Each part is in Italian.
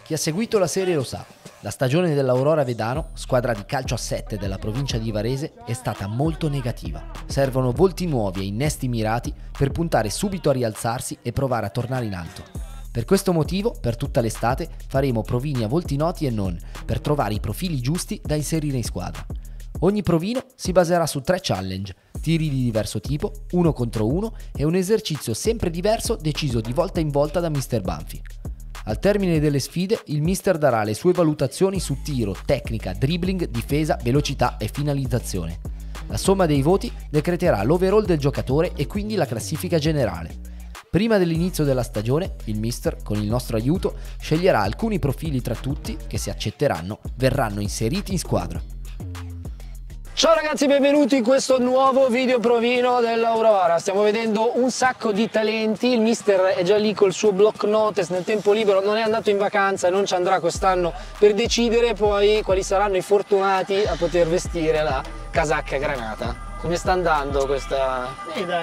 Chi ha seguito la serie lo sa. La stagione dell'Aurora Vedano, squadra di calcio a 7 della provincia di Varese, è stata molto negativa. Servono volti nuovi e innesti mirati per puntare subito a rialzarsi e provare a tornare in alto. Per questo motivo, per tutta l'estate, faremo provini a volti noti e non, per trovare i profili giusti da inserire in squadra. Ogni provino si baserà su 3 challenge, tiri di diverso tipo, 1 contro 1 e un esercizio sempre diverso deciso di volta in volta da Mr. Banfi. Al termine delle sfide, il mister darà le sue valutazioni su tiro, tecnica, dribbling, difesa, velocità e finalizzazione. La somma dei voti decreterà l'overall del giocatore e quindi la classifica generale. Prima dell'inizio della stagione, il mister, con il nostro aiuto, sceglierà alcuni profili tra tutti che, se accetteranno, verranno inseriti in squadra. Ciao ragazzi, benvenuti in questo nuovo video provino dell'Aurora. Stiamo vedendo un sacco di talenti, il mister è già lì col suo block notice nel tempo libero, non è andato in vacanza e non ci andrà quest'anno per decidere poi quali saranno i fortunati a poter vestire la casacca granata. Come sta andando questa...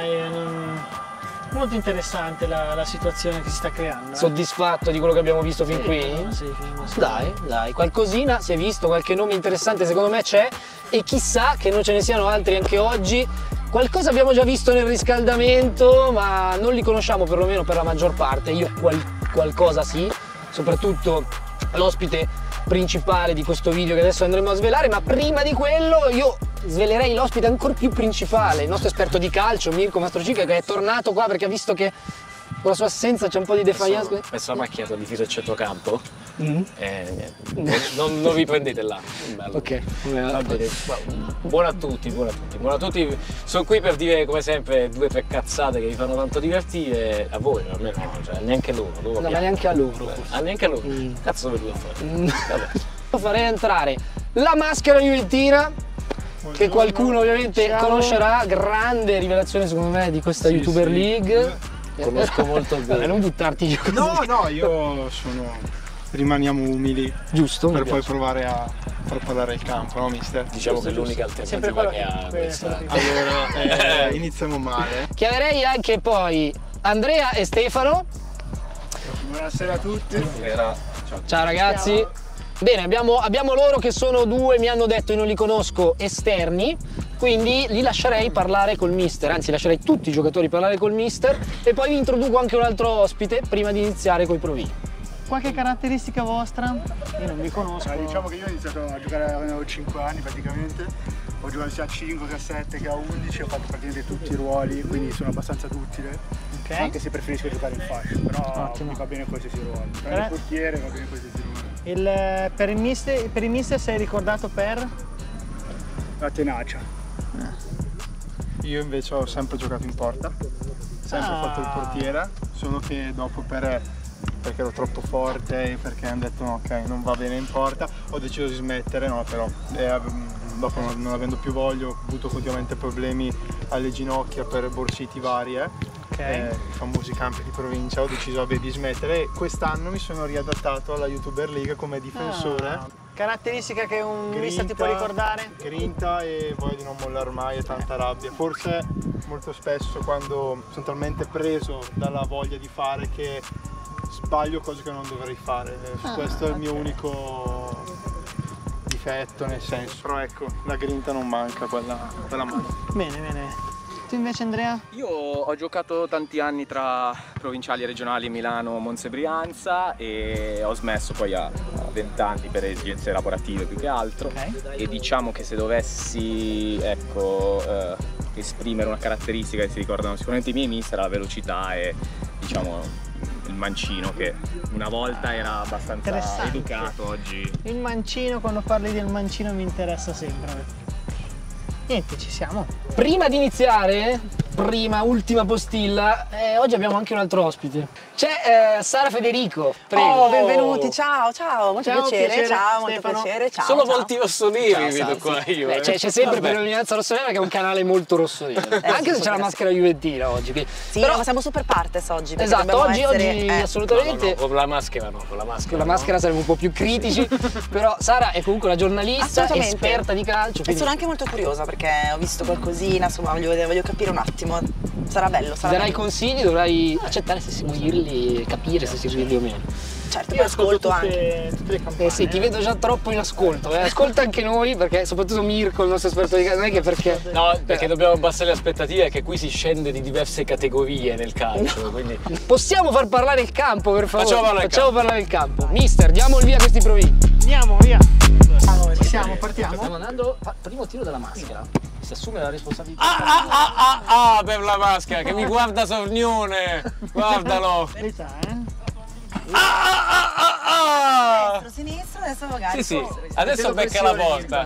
Molto interessante la situazione che si sta creando. Soddisfatto di quello che abbiamo visto fin qui? Sì, Dai, qualcosina si è visto, qualche nome interessante secondo me c'è e chissà che non ce ne siano altri anche oggi. Qualcosa abbiamo già visto nel riscaldamento, ma non li conosciamo perlomeno per la maggior parte. Io qualcosa sì, soprattutto l'ospite principale di questo video che adesso andremo a svelare, ma prima di quello io svelerei l'ospite ancora più principale, il nostro esperto di calcio, Mirko Mastrocica, che è tornato qua perché ha visto che con la sua assenza c'è un po' di defiance. Penso la macchina di tiro a centrocampo e niente, non vi prendete là. Bello. Ok, va bene. Buono a tutti. Sono qui per dire come sempre 2 o 3 cazzate che vi fanno tanto divertire, a voi, a me no, cioè, neanche loro. No, ma neanche a loro. Neanche a loro. Cazzo dove devo fare? Farei entrare la maschera juventina, che qualcuno ovviamente conoscerà, grande rivelazione secondo me di questa YouTuber League. Conosco molto bene. Non buttarti giù così. No, io rimaniamo umili. Giusto. Per poi provare a far parlare il campo, no mister? Diciamo che è l'unica alternativa che ha questa. Allora, iniziamo male. Chiamerei anche poi Andrea e Stefano. Buonasera a tutti. Ciao ragazzi. Bene, abbiamo loro che sono 2, mi hanno detto, io non li conosco, esterni, quindi li lascerei parlare col mister, anzi lascerei tutti i giocatori parlare col mister e poi vi introduco anche un altro ospite prima di iniziare coi provini. Qualche caratteristica vostra? Io non vi conosco. Diciamo che io ho iniziato a giocare avevo 5 anni praticamente, ho giocato sia a 5 che a 7 che a 11, ho fatto praticamente tutti i ruoli, quindi sono abbastanza duttile. Anche se preferisco giocare in fascia, però mi va bene qualsiasi ruolo. Per il portiere va bene qualsiasi ruolo. Per il mister sei ricordato per? La tenacia. Io invece ho sempre giocato in porta, sempre fatto il portiere, solo che dopo perché ero troppo forte e perché hanno detto no, ok, non va bene in porta, ho deciso di smettere, no, però dopo non avendo più voglia ho avuto continuamente problemi alle ginocchia per borsiti varie. I famosi campi di provincia, ho deciso di smettere e quest'anno mi sono riadattato alla YouTuber League come difensore. Caratteristica che un mister ti può ricordare? Grinta e voglia di non mollare mai e tanta rabbia. Forse molto spesso quando sono talmente preso dalla voglia di fare che sbaglio cose che non dovrei fare. Questo è il mio unico difetto, nel senso. Però ecco, la grinta non manca, quella mano. Bene. Tu invece Andrea? Io ho giocato tanti anni tra provinciali e regionali Milano, Monza e Brianza e ho smesso poi a 20 anni per esigenze lavorative più che altro. E diciamo che se dovessi esprimere una caratteristica che si ricordano sicuramente i miei mister, la velocità e diciamo il mancino, che una volta era abbastanza educato, oggi... Il mancino, quando parli del mancino mi interessa sempre. Niente, ci siamo. Prima di iniziare, ultima postilla, oggi abbiamo anche un altro ospite. C'è Sara Federico, prego. Oh, benvenuti, ciao, molto piacere, molto piacere, ciao. Solo volti rossoneri vedo qua io. C'è sempre Predominanza Rossonera che è un canale molto rossonero, anche se c'è la maschera juventina oggi. Sì, però siamo super partes oggi. Esatto, oggi assolutamente. No, con la maschera no, con la maschera saremo un po' più critici, però Sara è comunque una giornalista, esperta di calcio. E sono anche molto curiosa perché ho visto qualcosina, insomma voglio capire un attimo. Sarà bello, sarà Darai consigli, dovrai accettare se seguirli e capire se seguirli o meno. Certo, Io poi ascolto anche. tutte le campane. Sì, ti vedo già troppo in ascolto. Ascolta anche noi, perché soprattutto Mirko, il nostro esperto di calcio, non è che perché... No, perché dobbiamo abbassare le aspettative, che qui si scende di diverse categorie nel calcio, quindi... Possiamo far parlare il campo, per favore? Facciamo parlare il campo. Mister, diamo il via a questi provini. Andiamo, via. Ci siamo, partiamo. Stiamo andando... Primo tiro della maschera. Si assume la responsabilità. per la maschera, che mi guarda sornione! Guardalo! Verità, Sinistro, adesso magari. Sì, adesso becca la porta.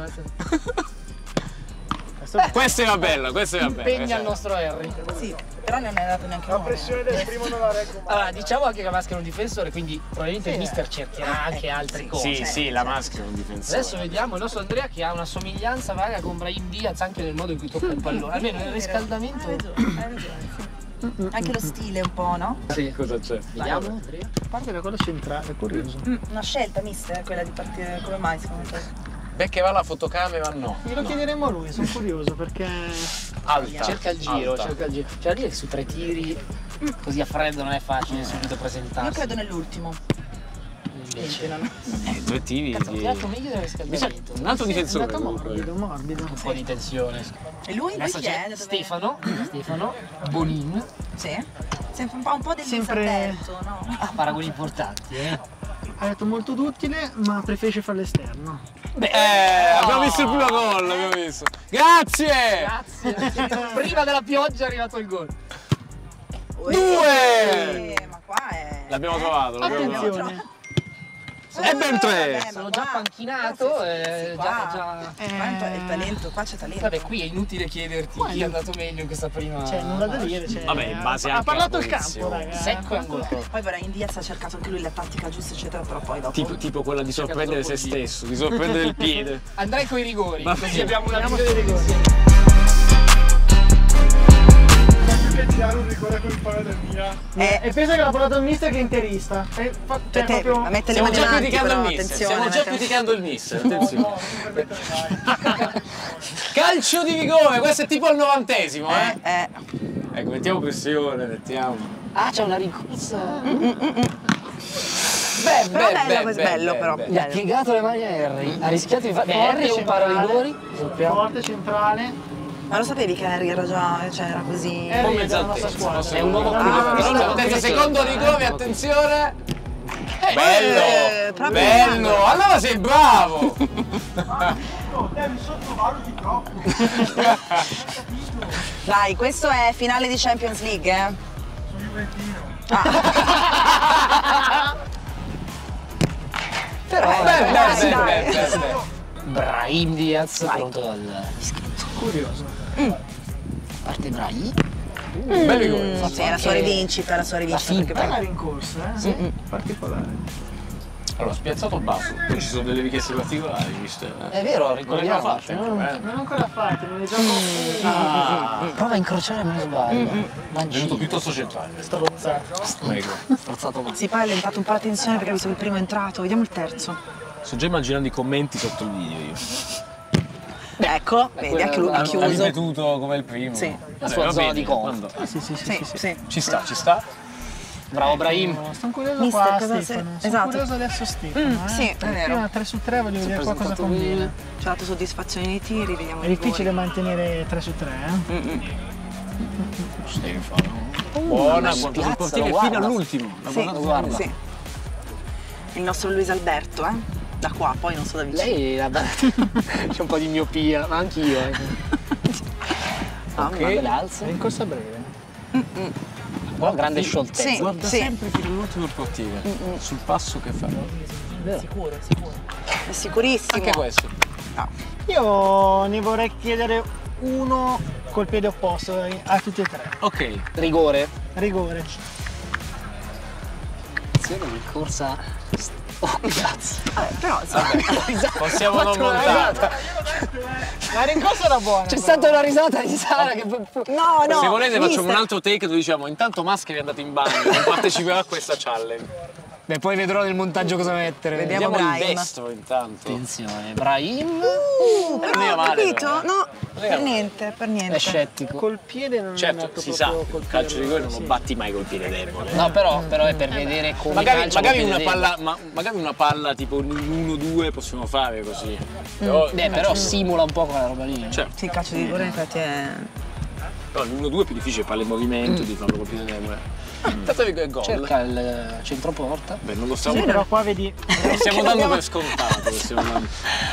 Questa era bella, Impegna il nostro Harry. Sì, però non è andato neanche La male. pressione del primo non la reggo mai. Allora, diciamo anche che la maschera è un difensore, quindi probabilmente il mister cercherà anche altre cose. Sì, la maschera è un difensore. Adesso vediamo il nostro Andrea che ha una somiglianza vaga con Brahim Diaz anche nel modo in cui tocca il pallone, almeno nel riscaldamento. Hai ragione, sì. Anche lo stile un po', no? Sì. Cosa c'è? Vediamo, Andrea. Parte da quello centrale, è curioso. Una scelta, mister, quella di partire come mai secondo te? Beh, che va la fotocamera, no. Glielo chiederemo a lui, sono curioso perché... Alta. Cerca il giro, alta. cerca il giro. C'è da dire che su 3 tiri così a freddo non è facile subito presentarsi. Io credo nell'ultimo. Invece Non... 2 tiri Cazzo, ho di... tirato meglio del riscaldamento. Un altro È difensore andato comunque. morbido. Un po' di tensione. E lui Adesso chi è? c'è Da dove- Stefano Bonin. Sì. Sempre un po' del Sempre- Alberto, no? Ah, paragoni importanti, Ha detto molto duttile, ma preferisce farlo esterno. Abbiamo visto il primo gol, abbiamo visto. Grazie! Grazie. Prima della pioggia è arrivato il gol. Due! Ma qua è... L'abbiamo trovato, l'abbiamo trovato. Attenzione. E ben tre! Sono già panchinato. Sì, qua. già. Qua il talento, qua c'è talento. Vabbè, qui è inutile chiederti chi è andato meglio in questa prima. Cioè, nulla da dire. Cioè, Vabbè, in base ha anche parlato alla il campo, posizione. raga. Secco e angolato. Poi Brahim Diaz ha cercato anche lui la tattica giusta, eccetera, però poi dopo... Tipo quella di sorprendere se stesso, di sorprendere il piede. Andrei coi rigori, Va così bene. abbiamo una Andiamo visione coi dei rigori. rigori. Che tirare un rigore con il palo del Milan. E pensa che l'ha portato il mister che è interista. Cioè, proprio... a mettere Stiamo le già mani criticando però, il mister, attenzione. stiamo già mettere- criticando il mister, attenzione. Calcio di rigore, questo è tipo al 90esimo, Ecco, mettiamo pressione, mettiamo. Ah, c'è una rincorsa. Però bello, bello però. Gli ha piegato le mani a Harry. Ha rischiato di fare. Beh, Harry è un pararigori. Forte, centrale. Ma lo sapevi che Harry era già, cioè era così... Un po' Harry mezza della nostra altezza, squadra. È un uomo Però terzo secondo rigore, attenzione. Bello, proprio bello, allora sei bravo. Devi sottovaluti troppo. Dai, questo è finale di Champions League, Sono Juventino. Però Beh. Brahim Diaz pronto dal. Curioso. Parte Brahim. Bel rigore. Sì, è la sua rivincita, perché Bella poi... rincorsa, Particolare. Allora, spiazzato basso, poi ci sono delle richieste particolari, mister. È vero, Non le abbiamo ricordiamo. fatte anche bene. Non ancora fatte, non le già Prova a incrociare ma non sbaglio. È Mancino. venuto piuttosto centrale. Prego. Strozzato male. Sì, poi ha allentato un po' la tensione perché ha visto che il primo è entrato, vediamo il terzo. Sto già immaginando i commenti sotto il video io. Ecco, vedi, anche lui è Ha chiuso. ripetuto come il primo. Sì. La sua zona di quando. Sì. Ci sta. Bravo Brahim. Sono curioso Mister, qua, cosa Stefano. sei- Sono esatto. curioso adesso Stefano. sì, è vero. Prima 3 su 3 voglio vedere qua cosa presentato combina. bene. Ci ha dato soddisfazione nei tiri, vediamo È i difficile rigori. mantenere 3 su 3, Stefano. Buona, ha guardato il portiere guarda. fino all'ultimo. L'ha Sì, guardato guarda. sì. Il nostro Luis Alberto, da qua, poi non so da vicino. Lei c'è un po' di miopia, ma anch'io. Ah, Una bella alza. Rincorsa breve. Però grande scioltezza. Sì, Guarda sì. sempre fino all'ultimo il portiere. Sul passo che fa. Sicuro. È sicurissimo. Anche questo. Io ne vorrei chiedere uno col piede opposto a tutti e 3. Ok. Rigore. Rigore. Attenzione di corsa. Oh cazzo. Però, insomma, Possiamo non montare. La rincorsa era buona. C'è stata una risata di Sara che. no, Se volete facciamo mister. un altro take dove diciamo intanto Maschera è andato in bagno, non parteciperà a questa challenge. Beh, poi vedrò nel montaggio cosa mettere. Vediamo il Brahim. destro intanto. Attenzione, Brahim. Però mica ho male, capito? però, No, per niente, per niente. È scettico. Col piede non è Certo, andato si sa, proprio col il calcio di piede, rigore non lo batti mai col piede debole. No, però è per vedere come Magari, calcia magari col una piede palla, magari una palla tipo un 1-2 possiamo fare così. Però, debole. Beh, però simula un po' quella roba lì. certo, Sì, il calcio di rigore infatti è... però l'1-2 è più difficile fare il movimento di farlo col piede debole. Tanto che gol. Cerca il centroporta. Beh, non lo Sì, stiamo, però qua vedi. lo stiamo dando per scontato. Lo stiamo dando.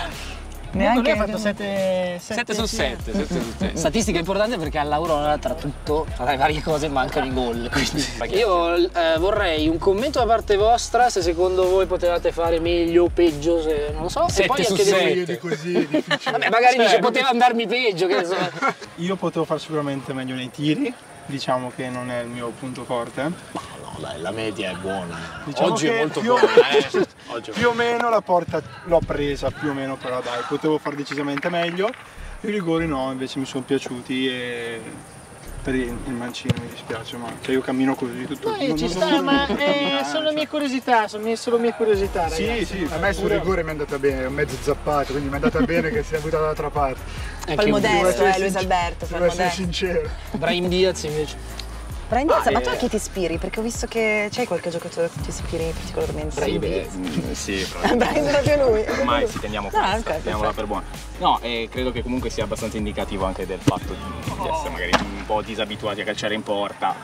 Neanche lui ha fatto 7 7 su 7, 7 su 7. Statistica importante perché all'Aurora tra tutto, tra le varie cose, mancano i gol. Quindi io vorrei un commento da parte vostra se secondo voi potevate fare meglio o peggio, se non lo so. 7 e poi su anche 7. Di così è difficile. Vabbè, magari dice poteva andarmi peggio, che ne so. Io potevo fare sicuramente meglio nei tiri, diciamo che non è il mio punto forte. No, dai, la media è buona. Diciamo Oggi è che molto più o buona, meno- Oggi è Più o meno la porta l'ho presa, più o meno, però dai, potevo fare decisamente meglio. I rigori no, invece mi sono piaciuti e per il mancino mi dispiace, ma cioè io cammino così tutto il Ci sta, ma sono le mie curiosità, sono solo mie curiosità, ragazzi. Sì, a me sul rigore mi è andata bene, ho mezzo zappato, quindi mi è andata bene che si è buttato dall'altra parte. Fa il modesto, Luis Alberto, fa il Devo essere modesto. sincero. Brahim Diaz invece. Brahim Diaz, ma tu a chi ti ispiri? Perché ho visto che c'è qualche giocatore a cui ti ispiri particolarmente. Sì, Brahim proprio lui. ormai ci teniamo No, questa, ok, teniamola per buona. No, credo che comunque sia abbastanza indicativo anche del fatto di essere magari un po' disabituati a calciare in porta.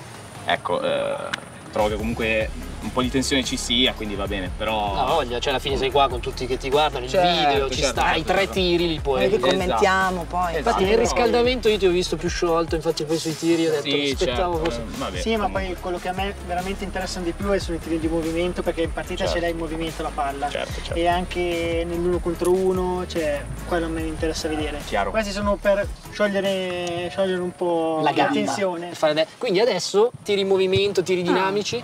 Ecco, trovo che comunque un po' di tensione ci sia, quindi va bene, però... La voglia, cioè alla fine sei qua con tutti che ti guardano, il Certo, video, ci certo, sta, certo, i 3 tiri li puoi... Noi che commentiamo poi. Infatti nel riscaldamento io ti ho visto più sciolto, infatti poi sui tiri ho detto, Sì, aspettavo certo, forse... vabbè, Sì, ma comunque. poi quello che a me veramente interessano di più sono i tiri di movimento, perché in partita ce l'hai in movimento la palla. Certo. E anche nell'uno contro uno, cioè quello a me interessa vedere. Chiaro. Questi sono per sciogliere un po' La gamba. tensione. Quindi adesso tiri in movimento, tiri dinamici,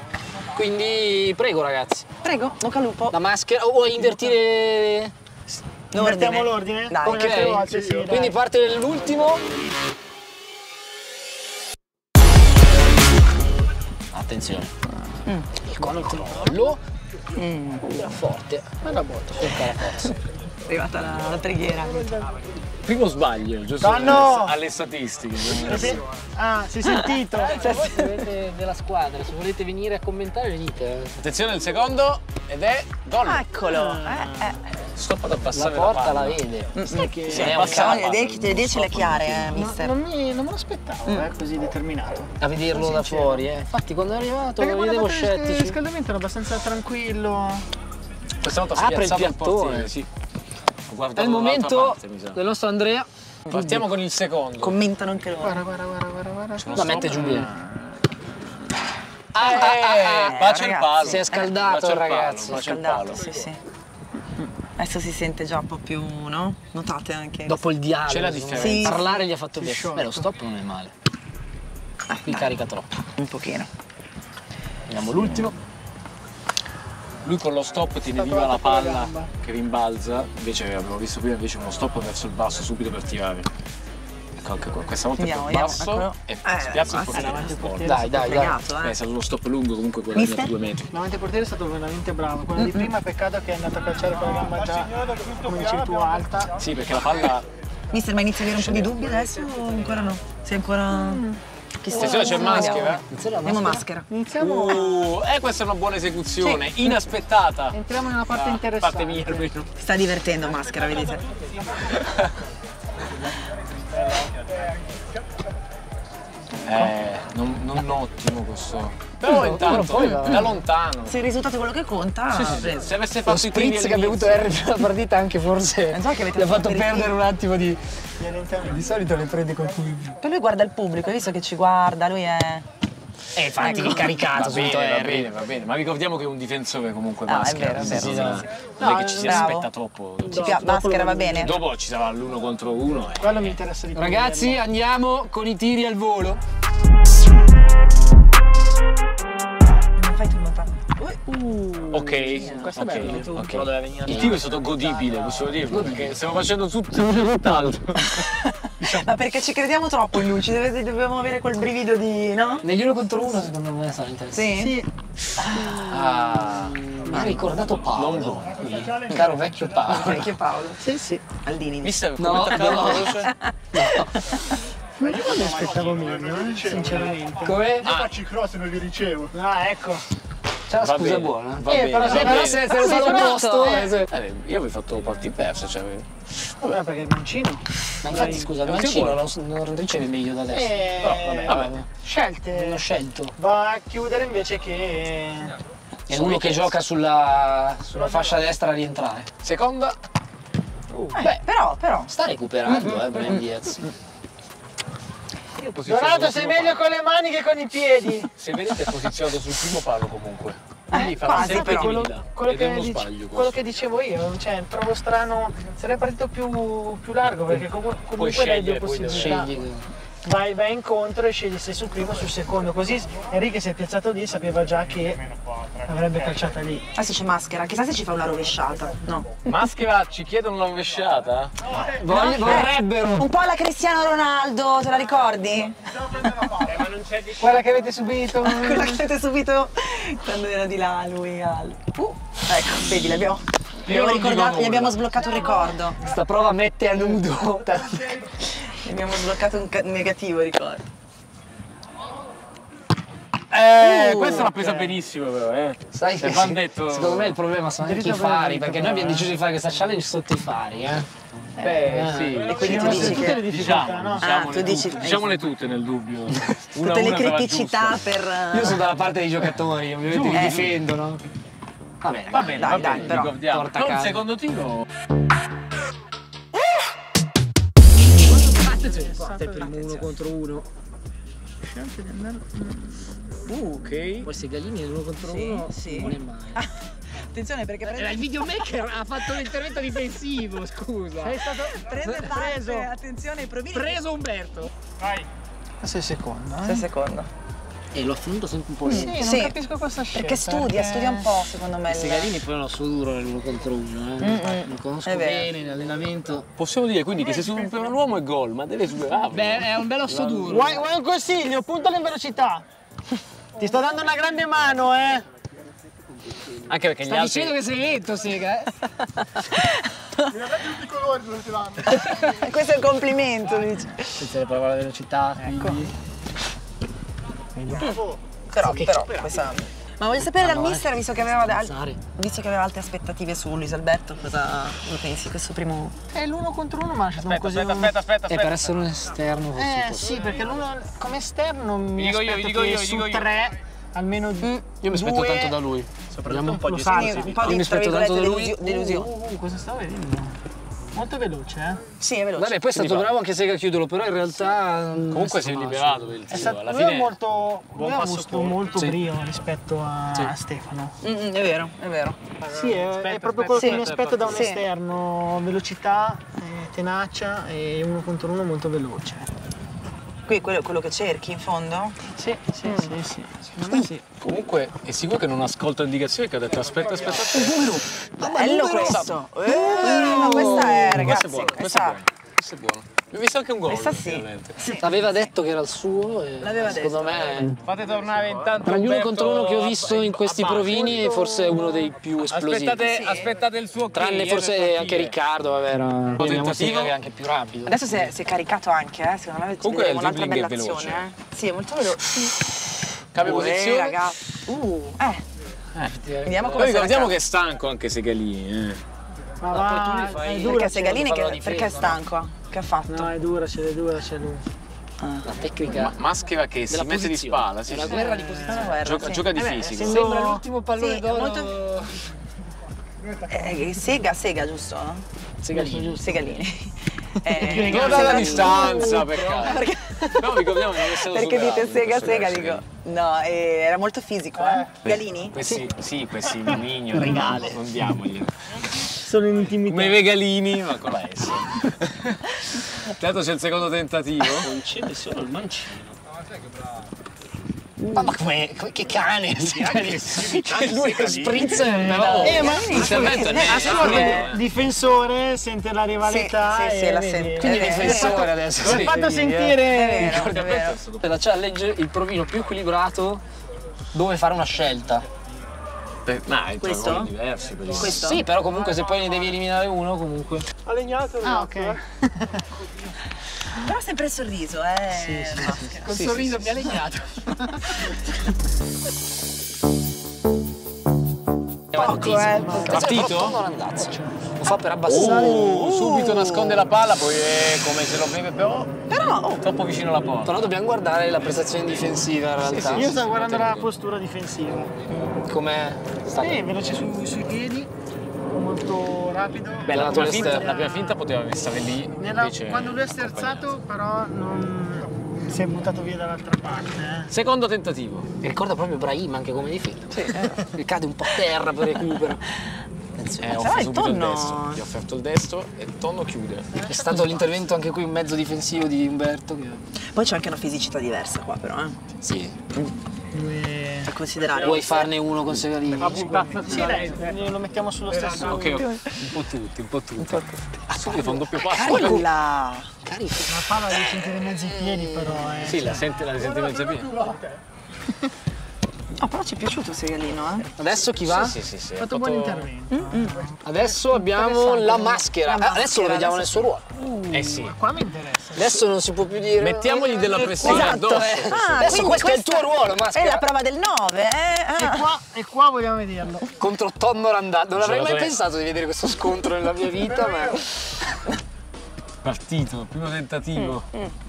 quindi prego ragazzi, Prego, bocca al lupo. la maschera, o vuoi invertire... Invertiamo l'ordine? Dai. Come le altre Ok, volte, sì, dai. quindi parte l'ultimo. Attenzione, il controllo, era forte, Guarda botta. cerca la forza. È arrivata la preghiera. Primo sbaglio, giusto? No! Alle statistiche. Ah, si è sentito? Se voi siete della squadra, se volete venire a commentare venite. Attenzione al secondo ed è gol. Eccolo. Stop ad La abbassare porta la palla. vede. Sai che Sì, è un passava. Dircele chiare, mister. non me lo aspettavo, così determinato. A vederlo da sincero. fuori, Infatti quando è arrivato Perché lo quando vedevo ha fatto il scettici. riscaldamento era abbastanza tranquillo. Questa volta ha Apre il spiazzato il piattone. portiere, sì. Ho guardato È il dall'altra momento parte, mi sa. del nostro Andrea. Partiamo con il secondo. Commentano anche loro. Guarda. La mette giù bene. Bacia il ragazzi. palo. Si è scaldato Bacia il ragazzo. Bacia il Scaldato, palo. sì. Adesso si sente già un po' più, no? Notate anche. Dopo il dialogo, C'è la secondo me, differenza. Sì. parlare gli ha fatto bene. sciolto. Beh, lo stop non è male. Qui dai. carica troppo. Un pochino. Vediamo l'ultimo. Lui con lo stop tiene viva la palla che rimbalza, invece abbiamo visto prima invece uno stop verso il basso subito per tirare. Ecco, anche questa volta è Vediamo, più basso eccolo. e spiazza il basta. portiere. Dai. Fregato, È stato uno stop lungo comunque guadagnato Mister? 2 metri. Davanti al portiere è stato veramente bravo. Quello di prima, peccato che è andato a calciare con la gamba già, come dicevi tu, alta. Sì, perché la palla... Mister, ma inizi a avere un po' di dubbi adesso o ancora no? Sei ancora... Attenzione, c'è maschera. Andiamo maschera. Iniziamo. Questa è una buona esecuzione, inaspettata. Entriamo nella parte interessante. Parte mia almeno. Si sta divertendo maschera, vedete? Non ottimo questo. Però intanto, poi va. da lontano. Se il risultato è quello che conta, Sì, ha sì, preso. se avesse Lo fatto i tiri spritz che ha bevuto all'inizio- Harry per la partita anche forse so che avete gli ha fatto fatto perdere un attimo di... Di Di solito le prende con cui... Poi lui guarda il pubblico, hai visto che ci guarda, lui è... infatti incaricato subito Harry. va bene, ma ricordiamo che è un difensore comunque Ah, è maschera. vero, è vero. sì, Sì, non sì. è che ci si bravo. aspetta troppo. Maschera va bene? Dopo ci sarà l'1 contro 1. Quello mi interessa di più. Ragazzi, andiamo con i tiri al volo. Non fai tu lontano. Ok, Questo è bello. ok. Il tiro è stato godibile, possiamo dirlo, perché stiamo facendo tutt'altro. Ma perché ci crediamo troppo in lui, dobbiamo avere quel brivido di... no? Negli 1 contro 1 secondo me sarà interessante. Sì? Mi ha ricordato Paolo, il caro vecchio Paolo. Vecchio Paolo. Sì, sì. Aldini. Mister, No, come no. Ma io non mi aspettavo meno, sinceramente. Come? Io faccio i cross e non li ricevo. Ah, ecco. C'è la Va scusa bene, buona. va bene, però va se- bene. Se lo fa l'opposto. Io avevo fatto parti perse, cioè. Vabbè, perché il mancino. Ma infatti scusa, il mancino non riceve meglio da adesso. Vabbè. Scelte. Non ho scelto. Va a chiudere invece che... È uno che gioca sulla fascia destra a rientrare. Seconda. Beh, Però. sta recuperando, Brian Diaz. Donato, sei meglio con le mani che con i piedi. Se vedete è posizionato sul primo palo comunque. Quindi fa quasi, sempre però. timida. Quello Ed è che, uno sbaglio quello questo. che dicevo io, cioè trovo strano, sarei partito più largo perché comunque dai due scegliere, poi possibilità. Scegli. Vai incontro e scegli se sul primo o sul secondo, così Enrique si è piazzato lì e sapeva già che avrebbe calciata lì. Adesso c'è Maschera, chissà se ci fa una rovesciata. No. Maschera, ci chiedono una rovesciata? Vorrebbero. Un po' alla Cristiano Ronaldo, te la ricordi? Quella che avete subito. Quella che avete subito quando era di là lui. Ecco, vedi, gli abbiamo sbloccato un ricordo. Sta prova mette a nudo. Gli abbiamo sbloccato un negativo ricordo. Questa l'ha presa benissimo però, Sai che van detto... secondo me il problema sono anche i fari, perché noi abbiamo deciso di fare questa challenge sotto i fari, Beh, sì. E quindi tu C'erano dici tutte le che difficoltà, no? tu dici Diciamole tutte nel dubbio. tutte le criticità per Io sono dalla parte dei giocatori, ovviamente li difendono. Va bene, Va bene, va Dai, bene, però. ricordiamo. Torta Con il calda. secondo tiro. Parte il primo 1 contro 1. Ok. Poi se Galini è l'1 contro Sì, 1 sì. non è mai. attenzione perché Il videomaker ha fatto l'intervento difensivo, scusa. Sei stato prende preso. parte, attenzione ai provini. Preso Umberto. Sei secondo, Sei secondo. E lo affronto sempre un po' Sì, lì. non Sì, capisco questa scelta. Perché studia un po' secondo me. Se Galini poi non so duro nell'1 contro 1, lo conosco È vero. bene in allenamento. Possiamo dire quindi che se supera l'uomo è gol, ma deve superarlo. Beh, è un bel osso duro. Vuoi un consiglio? Puntalo in velocità. Ti sto dando una grande mano, eh. Anche perché gli Sta altri... dicendo che sei lento, Sega, Mi date tutti i colori dove ti vanno. Questo è un complimento, dice. Attenzione, prova la velocità, quindi. Però questa... Ma voglio sapere dal mister, visto che aveva alte aspettative su Luis Alberto, cosa ne pensi? Questo primo... È l'1 contro 1 ma ha lasciato così Aspetta. E per essere un esterno forse sì, perché l'1 come esterno mi Dico io, aspetto dico che io, su dico io. 3 almeno Io mi aspetto tanto da lui. Soprattutto un po' di salti. Un po' Io mi di, tra aspetto tanto da lui. virgolette, delusione. cosa stavo vedendo? Molto veloce, eh? Sì, è veloce. Vabbè, poi è stato bravo anche Sega a chiuderlo, però in realtà. Comunque sei liberato per il È tiro, stato, alla lui fine... è molto, buon lui ha passo avuto fuori. molto Sì. brio rispetto a Sì. Stefano. È vero, è vero. Sì, è proprio quello che mi aspetto da un Sì. esterno, velocità, tenacia e 1 contro 1 molto veloce. Qui è quello che cerchi in fondo? Sì. Secondo me sì. Comunque è sicuro che non ascolta indicazioni, che ha detto aspetta. Bello questo! Ma questa è, ragazzi, Questo è buono. Ho visto anche un gol. Questa sì. veramente. Aveva detto che era il suo e L'aveva secondo detto. me Fate tornare intanto tra gli 1 Umberto contro 1 che ho visto in questi a base. provini forse è uno dei più esplosivi. Aspettate il suo Tranne kill, forse nel anche partire. Riccardo, vabbè, vediamo tentativo. Sega che è anche più rapido. Adesso si è caricato anche, secondo me Comunque vedremo il un'altra dribbling bella è veloce. azione. Sì, è molto veloce. Cambia posizione. Ragazzi. Vediamo come Poi sarà ricordiamo a che è stanco anche Segalini. Ma poi tu va, li fai- è dura, Perché Segalini fallo alla perché è difesa, stanco? Che ha fatto? No, è dura, c'è lui. La tecnica Maschera che si della mette di posizione. spalla. È Sì, una sì. guerra di posizione. Guerra, Gioca, sì. gioca di beh, fisico. essendo- Sembra l'ultimo pallone Sì, d'oro. molto- Sega, giusto? Segalini. Segalini. Non dalla Segalini. distanza, peccato. Perché, No, ricordiamo che non è stato perché dite superato, Sega, questo dico. No, era molto fisico, eh? Galini? Questi migno, non diamogli. Sono in intimità. Come i regalini, ma con la S. Tanto c'è il secondo tentativo. Concede solo il mancino. Ma che cane! Lui che sprizza ma L'intervento è netto. difensore, sente la rivalità. Sì, e la vedi. sente. Quindi È vero. difensore adesso. Mi ha fatto È sentire. vero, è vero. La challenge, il provino più equilibrato dove fare una scelta. Questo? diversi per Questo? Sì, però comunque se poi ne devi eliminare uno, comunque. Ha legnato. Ah, ok. Però sempre il sorriso, Sì. Col sorriso mi ha legnato. Partito? Lo fa per abbassare. Subito nasconde la palla, poi è come se lo beve però troppo vicino alla porta. Però dobbiamo guardare la prestazione difensiva in realtà. Io stavo guardando la postura difensiva. Com'è stata? Veloce sui piedi, molto rapido. Beh, la prima finta poteva stare lì. Invece Quando lui è sterzato, però non si è buttato via dall'altra parte. Secondo tentativo. Mi ricorda proprio Brahim anche come difesa. Sì, cade un po' a terra per recupero. Offre subito il destro. Gli ha offerto il destro e il Tonno chiude. È stato l'intervento anche qui, un mezzo difensivo di Umberto. Poi c'è anche una fisicità diversa qua, però, Sì. da considerare. Vuoi farne uno con Segalini? Sì, dai, lo mettiamo sullo stesso. Ok, un po' tutti. Subito fa un doppio passo. Quella! Carico. La palla devi sentire in mezzo ai piedi, però. Sì, la sente mezza piena. Oh, però ci è piaciuto Segalino, eh? Adesso chi va? Sì. Ha fatto un buon intervento. Adesso abbiamo la maschera. Adesso lo vediamo nel suo ruolo. Sì. Qua mi interessa. Adesso non si può più dire. Mettiamogli della pressione addosso. Adesso quindi questo è il tuo ruolo, È maschera. la prova del 9, E qua vogliamo vederlo. Contro Tonno Randazzo. Non avrei mai Giocatore. pensato di vedere questo scontro nella mia vita, ma. Partito, primo tentativo.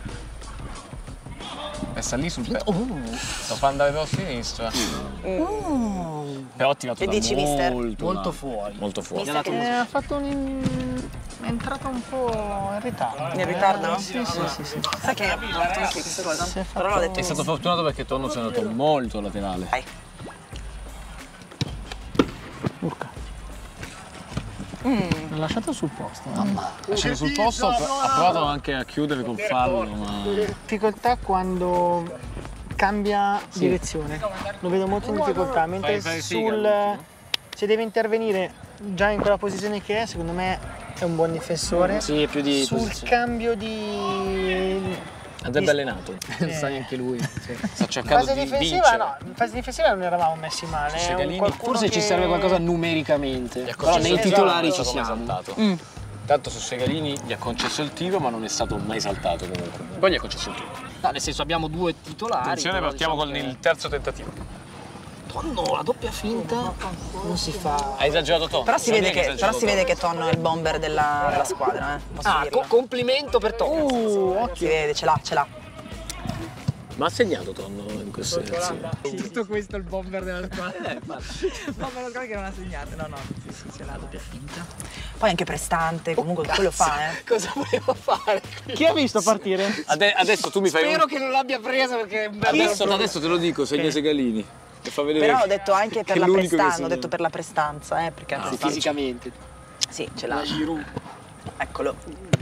Sta lì sul petto. Lo fa andare verso sinistra. Però ha tirato Che dici, mister? molto fuori. Molto fuori. Ha fatto è entrato un po' in ritardo. In ritardo? Sì. Sai che ho fatto anche questa cosa? Però l'ho detto È stato fortunato perché Tonno si è andato molto laterale. Vai. L'ho lasciato sul posto. Lasciato sul posto, ha provato anche a chiudere col fallo, ma Difficoltà quando cambia direzione. Lo vedo molto in difficoltà, mentre se deve intervenire già in quella posizione che è, secondo me è un buon difensore. Sì, più di Sul posizione. cambio di andrebbe allenato. Sa anche lui. Sta cercando fase di difensiva, vincere. no, in fase difensiva non eravamo messi male. Segalini, Forse ci serve qualcosa numericamente. Gli ha Però nei concesso il titolari tiro, ci non è stato mai siamo. esaltato. Tanto su Segalini gli ha concesso il tiro, ma non è stato mai saltato comunque. Poi gli ha concesso il tiro. No, nel senso abbiamo due titolari. Attenzione, però partiamo diciamo con che- il terzo tentativo. Tonno, la doppia finta non si fa. Ha esagerato Tonno. Però si vede che Tonno è il bomber della squadra, Posso dirlo. Complimento per Tonno. Si vede, ce l'ha. Ma ha segnato Tonno in queste azioni. Tutto questo è il bomber della squadra. No, me lo so che non ha segnato, no. Sì, ce l'ha doppia finta. Poi anche prestante, comunque quello fa, Cosa voleva fare? Chi ha visto partire? Adesso tu mi fai Spero che non l'abbia presa perché è un bel Adesso te lo dico, segna Segalini. E fa vedere Però ho detto anche per che la è l'unico che prestanza, ho segna. detto per la prestanza, perché Sì, fisicamente. Sì, ce l'ha. Eccolo.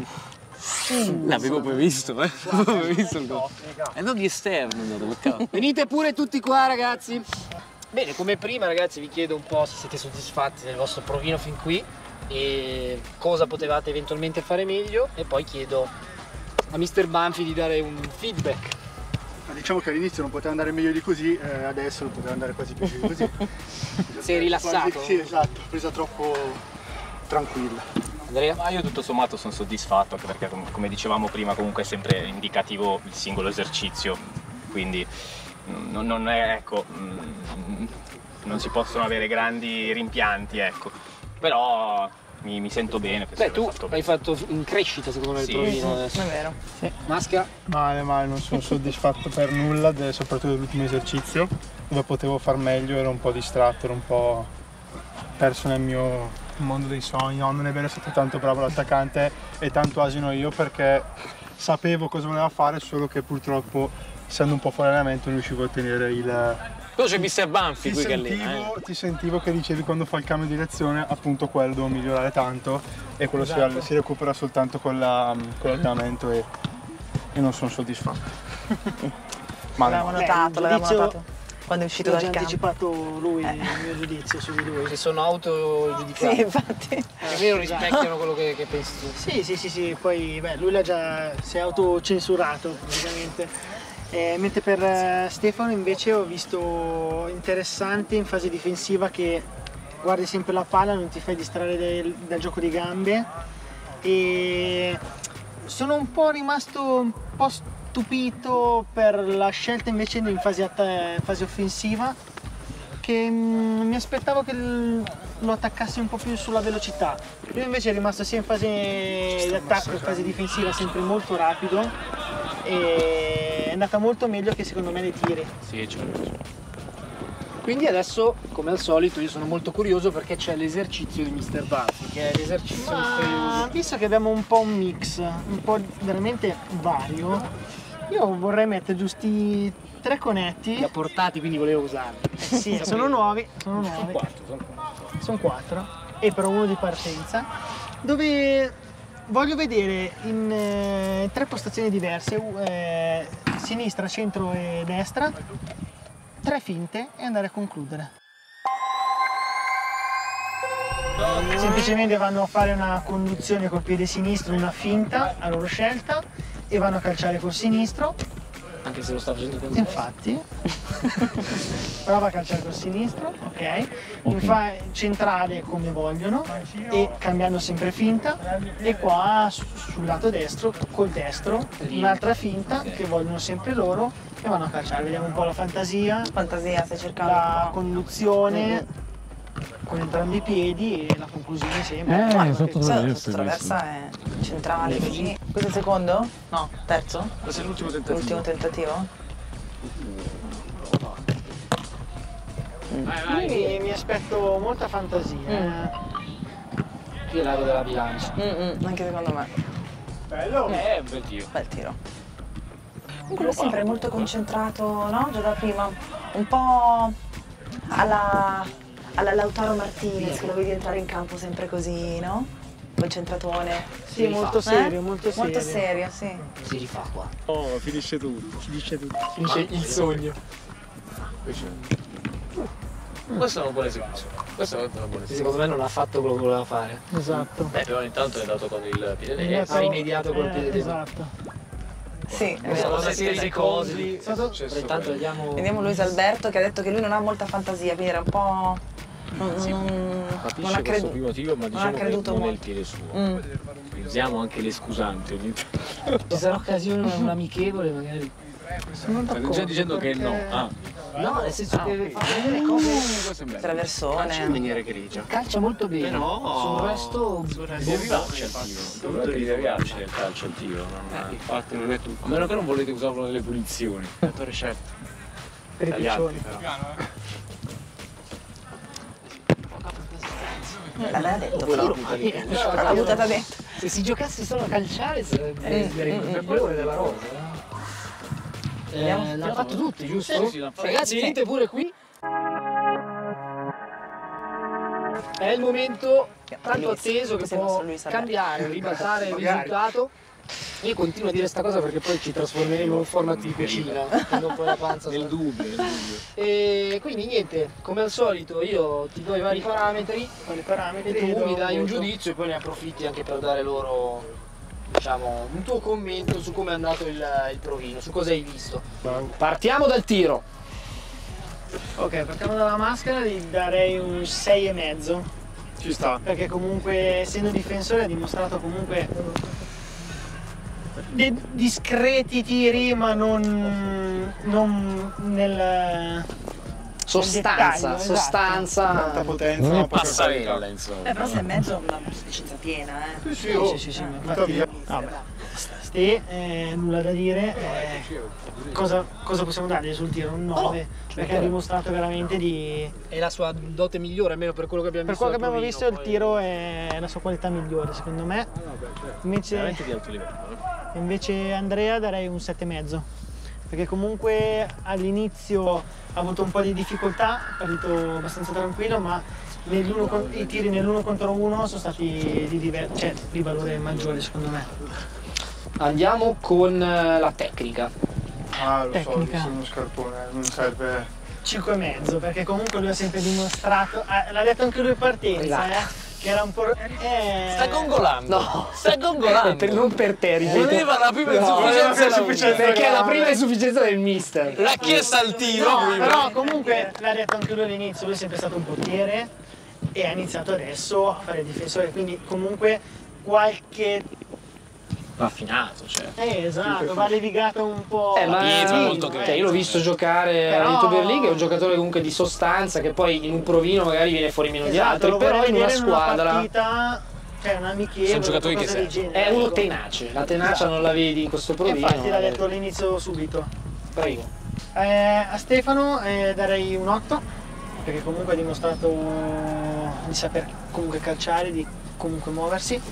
L'avevo previsto, L'avevo previsto il gol. E non di esterno è andato, peccato. Venite pure tutti qua, ragazzi. Bene, come prima, ragazzi, vi chiedo un po' se siete soddisfatti del vostro provino fin qui e cosa potevate eventualmente fare meglio, e poi chiedo a Mr. Banfi di dare un feedback. Diciamo che all'inizio non poteva andare meglio di così, adesso non poteva andare quasi peggio di così. Sei rilassato? Sì, esatto, presa troppo tranquilla. Andrea? Ma io tutto sommato sono soddisfatto, anche perché come dicevamo prima comunque è sempre indicativo il singolo esercizio, quindi non è, ecco, non si possono avere grandi rimpianti, ecco, però mi sento bene. Beh, tu fatto hai fatto in crescita secondo me il Sì. provino adesso. È vero. Maschera? Male, non sono soddisfatto per nulla, soprattutto dell'ultimo esercizio, dove potevo far meglio, ero un po' distratto, ero un po' perso nel mio mondo dei sogni. No, non è vero, è stato tanto bravo l'attaccante e tanto asino io, perché sapevo cosa voleva fare, solo che purtroppo, essendo un po' fuori allenamento, non riuscivo a ottenere il... Poi c'è Mr. Banfi qui che allena. Ti sentivo che dicevi quando fa il cambio di direzione, appunto quello devo migliorare tanto, e quello si recupera soltanto con l'allenamento, e non sono soddisfatto. L'avevamo notato quando è uscito Ho dal già campo. anticipato lui il mio giudizio su di lui. Si sono autogiudicati. Sì, infatti. Più o meno rispecchiano quello che pensi tu. Sì, poi lui si è autocensurato praticamente. Mentre per Stefano invece ho visto interessante in fase difensiva che guardi sempre la palla, non ti fai distrarre dal gioco di gambe, e sono un po' rimasto un po' stupito per la scelta invece in fase offensiva, che mi aspettavo che lo attaccassi un po' più sulla velocità. Lui invece è rimasto sia in fase di attacco che in fase difensiva sempre molto rapido, e è andata molto meglio che secondo me nei tiri. Sì, certo. Quindi adesso, come al solito, io sono molto curioso perché c'è l'esercizio di Mr. Banfi, che è l'esercizio misterioso. Visto che abbiamo un po' un mix, un po' veramente vario, io vorrei mettere giusti 3 conetti. Li ha portati, quindi volevo usarli. Sì, sono nuovi. Sono 4, e però uno di partenza, dove voglio vedere in 3 postazioni diverse, sinistra, centro e destra, 3 finte e andare a concludere. Semplicemente vanno a fare una conduzione col piede sinistro, una finta a loro scelta, e vanno a calciare col sinistro. Anche se lo sta facendo con Infatti, prova a calciare col sinistro, ok? In centrale come vogliono, e cambiando sempre finta, e qua sul lato destro col destro un'altra finta che vogliono sempre loro, e vanno a calciare. Vediamo un po' la fantasia, Stai cercando la un po'. conduzione con entrambi i piedi e la conclusione sempre. Sotto traversa è centrale, così. Questo è il secondo? No, terzo? Questo è l'ultimo tentativo. L'ultimo tentativo? Quindi mi aspetto molta fantasia. Qui è l'aria della bilancia. Anche secondo me. Bello! È un bel tiro. Bel tiro. Comunque lui è sempre molto concentrato, no? Già da prima. Un po' alla Lautaro Martinez, che lo vedi entrare in campo sempre così, no? Concentratone. Sì, molto serio, molto serio. Molto serio, sì. Si rifà qua. Oh, finisce tutto. Finisce Il sogno. Questa è una buona esecuzione. Questa è una buona esecuzione. Secondo me non ha fatto quello che voleva fare. Esatto. Beh, però intanto è andato con il piede destro. Ha rimediato col piede destro. Esatto. Sì, è Sono vero. una serie di cose. Però intanto Vediamo Luis Alberto che ha detto che lui non ha molta fantasia, quindi era un po'. Non ha Capisce questo primo tiro, ma diciamo che creduto non è il molto. piede suo. Usiamo anche le scusanti ogni tanto. Ci sarà occasione, un amichevole magari. Stai già dicendo che no. No, nel senso che fa vedere cose. Questo è bello. Traversone. In maniera grigia. Calcia molto bene. Sul resto. Devi darci al tiro. Devi darci il calcio al tiro. Infatti non è tutto. A meno che non volete usarlo nelle punizioni. Giocatore scelto. Per i piccioni. L'aveva detto, l'ha buttata dentro. Se si giocasse solo a calciare sarebbe il migliore della rosa. L'hanno fatto tutti, giusto? Sì, l'hanno fatto. Ragazzi, venite pure qui. È il momento tanto atteso che può cambiare, ribaltare il risultato. Io continuo a dire sta cosa perché poi ci trasformeremo in un format di cucina, non poi la panza. Nel dubbio. E quindi niente, come al solito io ti do i vari parametri e tu mi dai un giudizio e poi ne approfitti anche per dare loro, diciamo, un tuo commento su come è andato il provino, su cosa hai visto. Partiamo dal tiro. Ok, partiamo dalla maschera, gli darei un 6,5. Ci sta. Perché comunque, essendo difensore, ha dimostrato comunque dei discreti tiri, ma non nel Sostanza, dettaglio, sostanza. Tanta potenza. Non è poca passarella, qualità. insomma. Però se è mezzo è una sufficienza piena, Sì, Butta via. nulla da dire. Cosa possiamo dargli sul tiro? Un 9, perché ha dimostrato veramente di... È la sua dote migliore, almeno per quello che abbiamo Per visto. quello che abbiamo visto, il poi... tiro è la sua qualità migliore, secondo me. Veramente di alto livello. Invece Andrea darei un 7,5, perché comunque all'inizio ha avuto un po' di difficoltà, è partito abbastanza tranquillo, ma i tiri nell'1 contro 1 sono stati di valore maggiore, secondo me. Andiamo con la tecnica. Ah, lo so, Tecnica. sono uno scarpone, non serve. 5,5, perché comunque lui ha sempre dimostrato, l'ha detto anche lui in partenza, che era un po'... Sta gongolando. No, sta gongolando. non per te, ripeto. Voleva la prima insufficienza. Perché è la prima insufficienza del mister. L'ha chiesta al tiro No, prima. però comunque l'ha detto anche lui all'inizio, lui è sempre stato un portiere e ha iniziato adesso a fare il difensore, quindi comunque qualche... Raffinato, cioè. Esatto, va levigato un po'. Ma Pietro è sì, molto grande. cioè, io l'ho visto giocare Però- all'Ituber League, è un giocatore comunque di sostanza che poi in un provino magari viene fuori meno di Esatto, altri, lo però vorrei in una vedere squadra partita, cioè un amichevole, Sono giocatori qualcosa che del servono. genere, è uno ecco. tenace, la tenacia Esatto. non la vedi in questo E provino. infatti l'ha detto all'inizio subito. Prego. A Stefano darei un 8, perché comunque ha dimostrato di saper comunque calciare, di comunque muoversi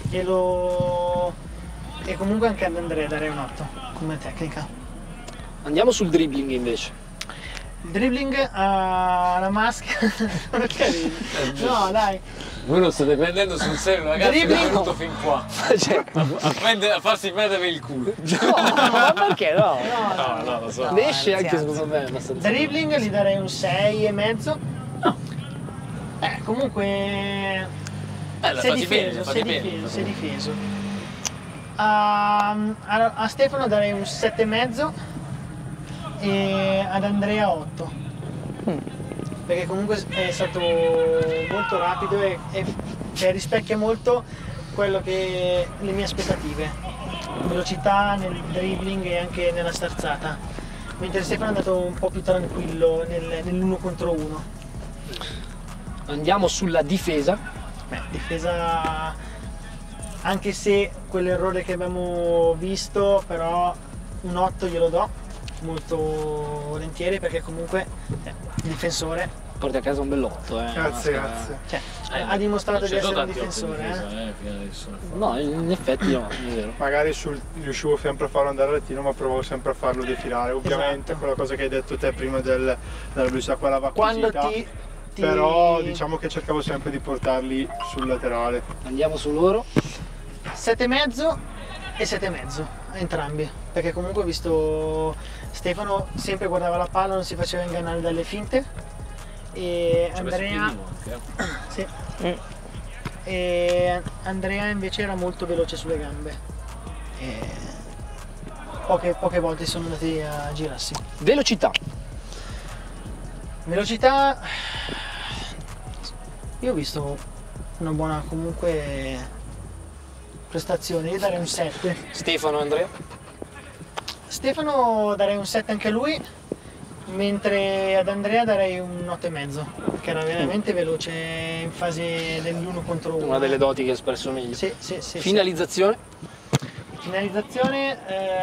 e comunque anche ad Andrea darei un 8 come tecnica. Andiamo sul dribbling invece. Il dribbling alla maschera. Perché ridi? No, dai. Voi lo state prendendo sul serio, ragazzi, che è Dribbling. venuto fin qua. Cioè, A farsi mettere il culo. ma perché no? No, lo so. Ne esce anche anzi. secondo me abbastanza. Dribbling gli darei un 6,5. Comunque si è difeso. A Stefano darei un 7,5 e ad Andrea 8. Perché comunque è stato molto rapido e cioè, rispecchia molto quello che le mie aspettative. Velocità nel dribbling e anche nella sterzata. Mentre Stefano è andato un po' più tranquillo nell'uno contro uno. Andiamo sulla difesa. Difesa, anche se quell'errore che abbiamo visto, però un 8 glielo do molto volentieri, perché comunque il difensore Porti a casa un bell'otto, Grazie. cioè, ha dimostrato di essere un tanti otti in difensore. difesa, fino adesso. No, in effetti no, è vero. Magari riuscivo sempre a farlo andare al retino, ma provavo sempre a farlo defilare. Ovviamente Esatto. quella cosa che hai detto te prima della velocità, quella va Quando acquisita, ti però diciamo che cercavo sempre di portarli sul laterale. Andiamo su loro. 7,5 e 7,5 entrambi, perché comunque ho visto Stefano sempre guardava la palla, non si faceva ingannare dalle finte, e Andrea sì. E Andrea invece era molto veloce sulle gambe e poche volte sono andati a girarsi. Velocità. Velocità, io ho visto una buona comunque prestazione, io darei un 7. Stefano, Andrea. Stefano darei un 7 anche a lui, mentre ad Andrea darei un 8,5, che era veramente veloce in fase dell'uno contro uno. Una delle doti che ha espresso meglio. Sì. Finalizzazione. Finalizzazione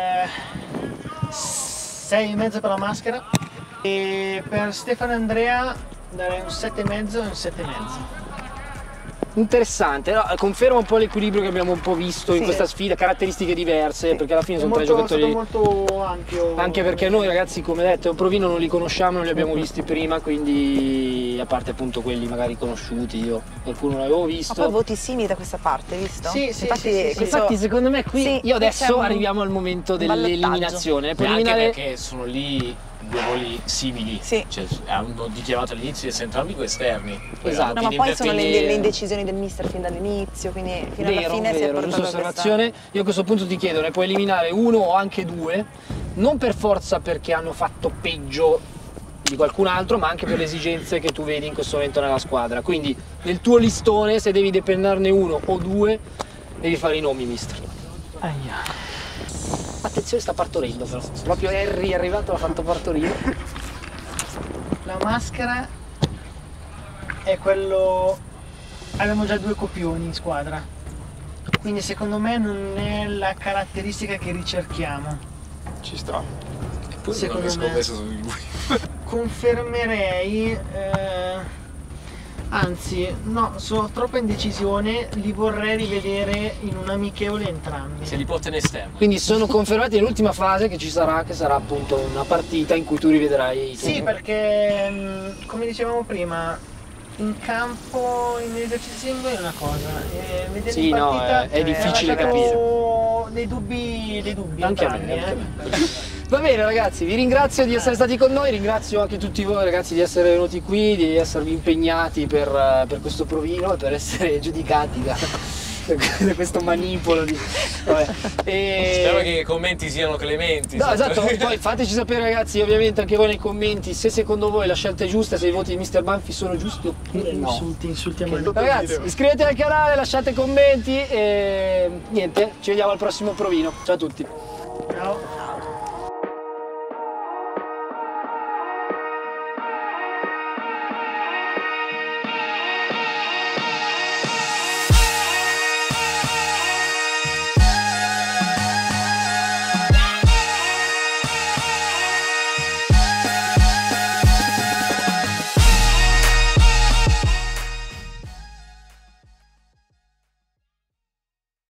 6,5 per la maschera, e per Stefano e Andrea darei un 7,5 e un 7,5. Interessante, no? Conferma un po' l'equilibrio che abbiamo un po' visto in questa sfida, caratteristiche diverse, perché alla fine sono tre giocatori. È molto ampio. Anche perché noi ragazzi, come detto, Provino non li conosciamo, non li abbiamo visti prima, quindi a parte appunto quelli magari conosciuti, io qualcuno l'avevo Ma visto. poi voti simili da questa parte, visto? Sì, Infatti, questo- Infatti secondo me qui Sì, io qui adesso c'è un arriviamo al momento ballottaggio. dell'eliminazione. Puoi Anche eliminare... perché sono lì due ruoli simili, Sì. cioè, hanno dichiarato all'inizio di essere entrambi due esterni. Poi Esatto. No, ma fine poi sono intervenire- le indecisioni del mister fin dall'inizio, quindi fino alla Vero, fine si è vero, portato giusta a questa... osservazione. Io a questo punto ti chiedo, ne puoi eliminare uno o anche due, non per forza perché hanno fatto peggio di qualcun altro, ma anche per le esigenze che tu vedi in questo momento nella squadra. Quindi nel tuo listone, se devi depennarne uno o due, devi fare i nomi, mister. Attenzione, sta partorendo però. Proprio Harry è arrivato, l'ha fatto partorire. La maschera è quello. Abbiamo già due copioni in squadra, quindi secondo me non è la caratteristica che ricerchiamo. Ci sta. Poi secondo non ho me. messo su di lui. Confermerei, anzi no, sono troppa indecisione, li vorrei rivedere in un amichevole entrambi. Se li porta in esterno. Quindi sono confermati nell'ultima fase che ci sarà, che sarà appunto una partita in cui tu rivedrai i Sì, perché come dicevamo prima, in campo, in esercizi singoli è una cosa, vedere Sì, in no, partita è difficile mi ha lasciato dei dubbi Anche a me, entrambi, anche a me. Va bene ragazzi, vi ringrazio di essere stati con noi, ringrazio anche tutti voi ragazzi di essere venuti qui, di esservi impegnati per questo provino e per essere giudicati da questo manipolo di... Spero che i commenti siano clementi. No, esatto, poi fateci sapere ragazzi ovviamente anche voi nei commenti se secondo voi la scelta è giusta, se i voti di Mr. Banfi sono giusti oppure no. Insulti a me. Ragazzi, iscrivetevi al canale, lasciate commenti e niente, ci vediamo al prossimo provino. Ciao a tutti. Ciao.